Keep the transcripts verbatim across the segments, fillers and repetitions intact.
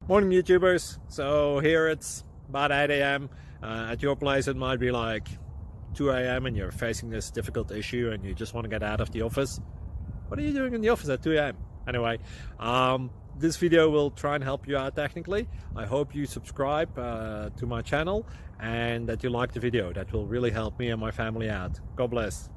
Morning YouTubers. So here it's about eight A M Uh, at your place it might be like two A M and you're facing this difficult issue and you just want to get out of the office. What are you doing in the office at two A M? Anyway, um, this video will try and help you out technically. I hope you subscribe uh, to my channel and that you like the video. That will really help me and my family out. God bless.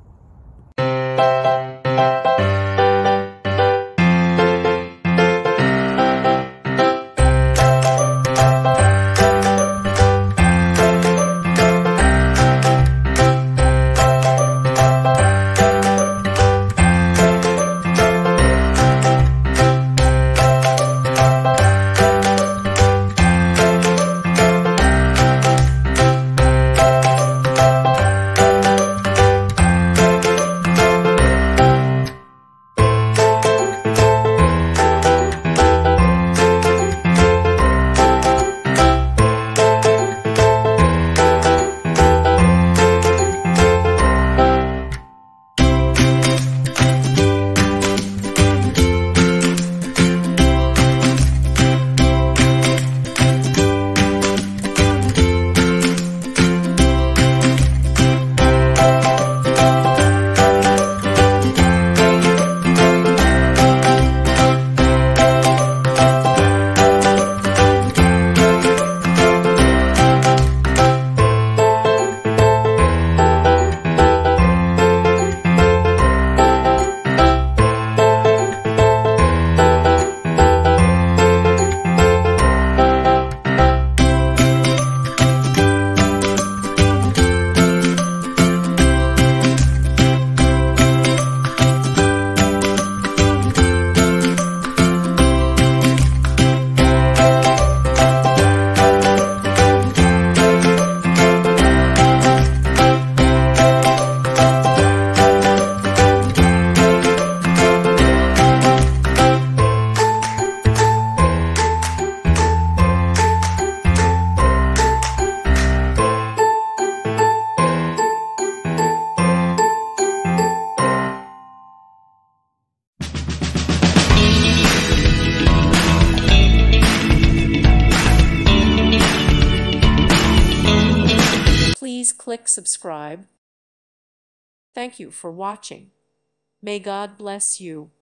Please click subscribe. Thank you for watching. May God bless you.